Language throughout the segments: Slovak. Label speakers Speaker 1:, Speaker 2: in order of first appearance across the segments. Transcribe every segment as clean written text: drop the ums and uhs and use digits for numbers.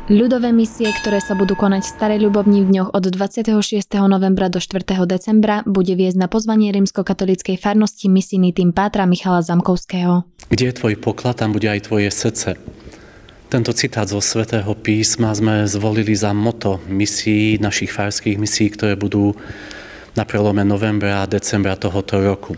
Speaker 1: Ľudové misie, ktoré sa budú konať v Starej Ľubovni v dňoch od 26. novembra do 4. decembra, bude viesť na pozvanie rímskokatolíckej farnosti misijný tím pátra Michala Zamkovského.
Speaker 2: Kde je tvoj poklad, tam bude aj tvoje srdce. Tento citát zo Svätého písma sme zvolili za motto misií, našich farských misií, ktoré budú na prelome novembra a decembra tohoto roku.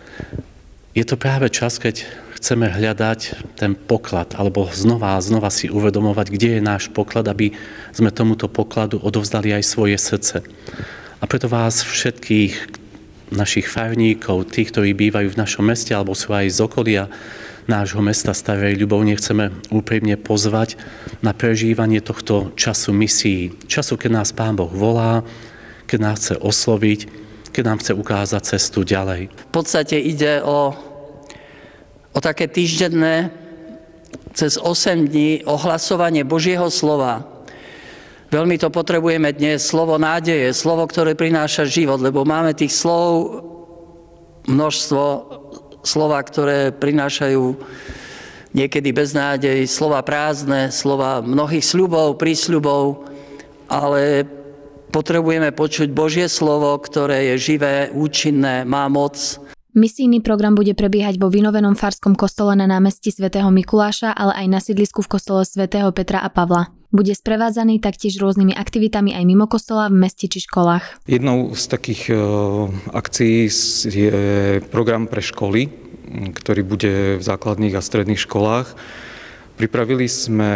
Speaker 2: Je to práve čas, keď chceme hľadať ten poklad, alebo znova si uvedomovať, kde je náš poklad, aby sme tomuto pokladu odovzdali aj svoje srdce. A preto vás všetkých, našich farníkov, tých, ktorí bývajú v našom meste, alebo sú aj z okolia nášho mesta Starej Ľubovne, chceme úprimne pozvať na prežívanie tohto času misií. Času, keď nás Pán Boh volá, keď nás chce osloviť, keď nám chce ukázať cestu ďalej.
Speaker 3: V podstate ide o také týždenné, cez 8 dní ohlasovanie Božieho slova. Veľmi to potrebujeme dnes, slovo nádeje, slovo, ktoré prináša život, lebo máme tých slov množstvo, slova, ktoré prinášajú niekedy beznádej, slova prázdne, slova mnohých sľubov, prísľubov, ale potrebujeme počuť Božie slovo, ktoré je živé, účinné, má moc.
Speaker 1: Misijný program bude prebiehať vo vynovenom farskom kostole na námestí svätého Mikuláša, ale aj na sídlisku v kostole svätého Petra a Pavla. Bude sprevádzaný taktiež rôznymi aktivitami aj mimo kostola, v meste či školách.
Speaker 4: Jednou z takých akcií je program pre školy, ktorý bude v základných a stredných školách. Pripravili sme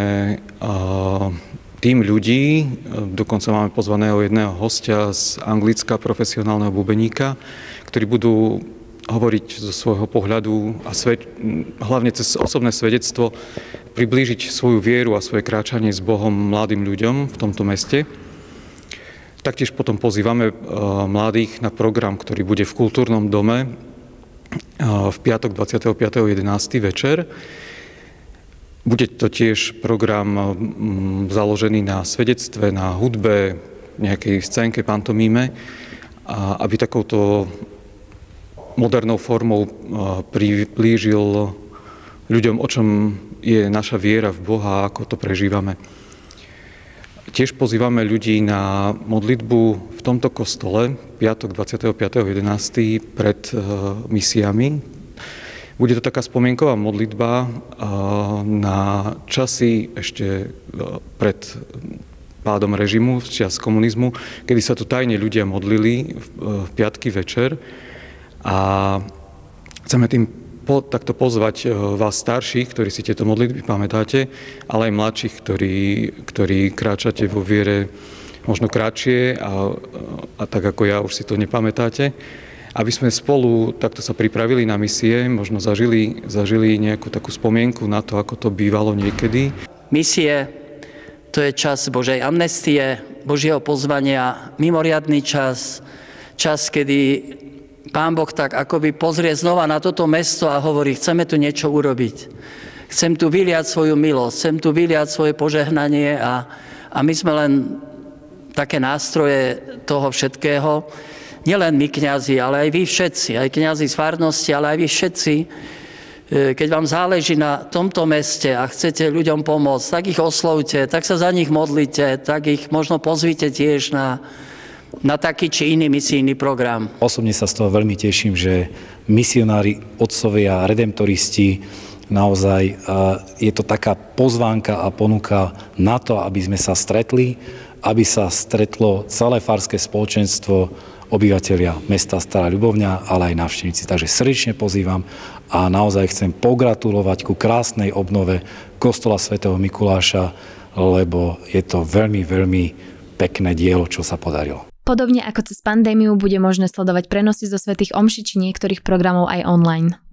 Speaker 4: tým ľudí, dokonca máme pozvaného jedného hostia z Anglicka, profesionálneho bubeníka, ktorí budú hovoriť zo svojho pohľadu a hlavne cez osobné svedectvo priblížiť svoju vieru a svoje kráčanie s Bohom mladým ľuďom v tomto meste. Taktiež potom pozývame mladých na program, ktorý bude v kultúrnom dome v piatok 25.11. večer. Bude to tiež program založený na svedectve, na hudbe, nejakej scénke, pantomíme, aby takouto modernou formou priblížil ľuďom, o čom je naša viera v Boha, ako to prežívame. Tiež pozývame ľudí na modlitbu v tomto kostole, piatok 25.11. pred misiami. Bude to taká spomienková modlitba na časy ešte pred pádom režimu, z čias komunizmu, kedy sa tu tajne ľudia modlili v piatky večer. A chceme tým takto pozvať vás starších, ktorí si tieto modlitby pamätáte, ale aj mladších, ktorí kráčate vo viere možno kratšie a tak ako ja už si to nepamätáte. Aby sme spolu takto sa pripravili na misie, možno zažili nejakú takú spomienku na to, ako to bývalo niekedy.
Speaker 3: Misie, to je čas Božej amnestie, Božieho pozvania, mimoriadny čas, kedy Pán Boh tak akoby pozrie znova na toto mesto a hovorí, chceme tu niečo urobiť. Chcem tu vyliať svoju milosť, chcem tu vyliať svoje požehnanie a my sme len také nástroje toho všetkého. Nielen my kňazi, ale aj vy všetci, aj kňazi z farnosti, ale aj vy všetci. Keď vám záleží na tomto meste a chcete ľuďom pomôcť, tak ich oslovte, tak sa za nich modlite, tak ich možno pozvite tiež na taký či iný misijný program.
Speaker 5: Osobne sa z toho veľmi teším, že misionári, otcovia, redemptoristi, naozaj je to taká pozvánka a ponuka na to, aby sme sa stretli, aby sa stretlo celé farské spoločenstvo, obyvatelia mesta Stará Ľubovňa, ale aj návštevníci. Takže srdečne pozývam a naozaj chcem pogratulovať ku krásnej obnove kostola svätého Mikuláša, lebo je to veľmi, veľmi pekné dielo, čo sa podarilo.
Speaker 1: Podobne ako cez pandémiu bude možné sledovať prenosy zo svätých omší či niektorých programov aj online.